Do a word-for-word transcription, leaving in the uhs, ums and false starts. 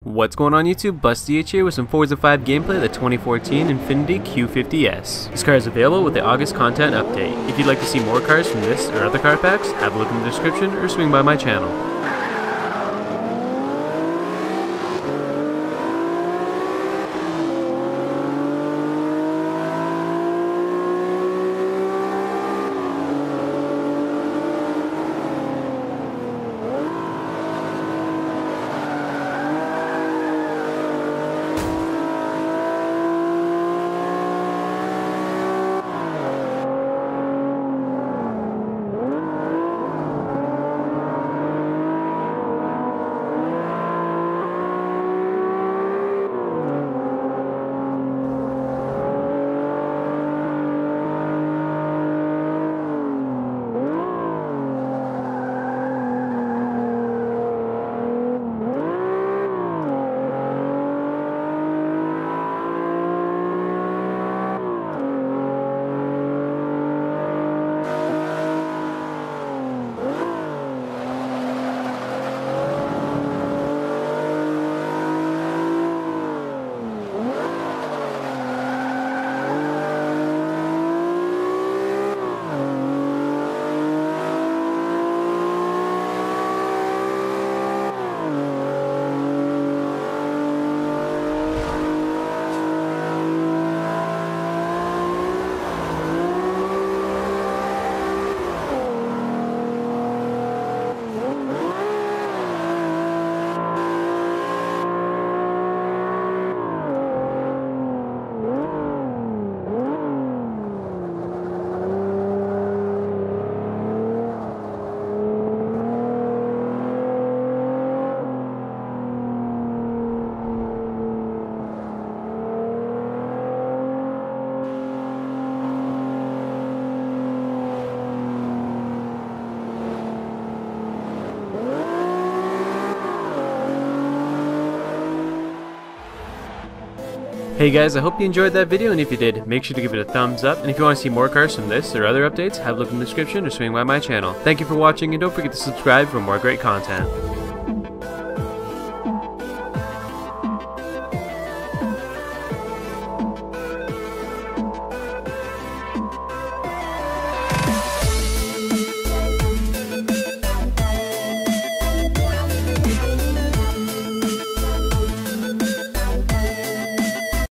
What's going on YouTube? BustDH here with some Forza five gameplay of the twenty fourteen Infiniti Q fifty S. This car is available with the August content update. If you'd like to see more cars from this or other car packs, have a look in the description or swing by my channel. Hey guys, I hope you enjoyed that video, and if you did, make sure to give it a thumbs up, and if you want to see more cars from this or other updates, have a look in the description or swing by my channel. Thank you for watching, and don't forget to subscribe for more great content.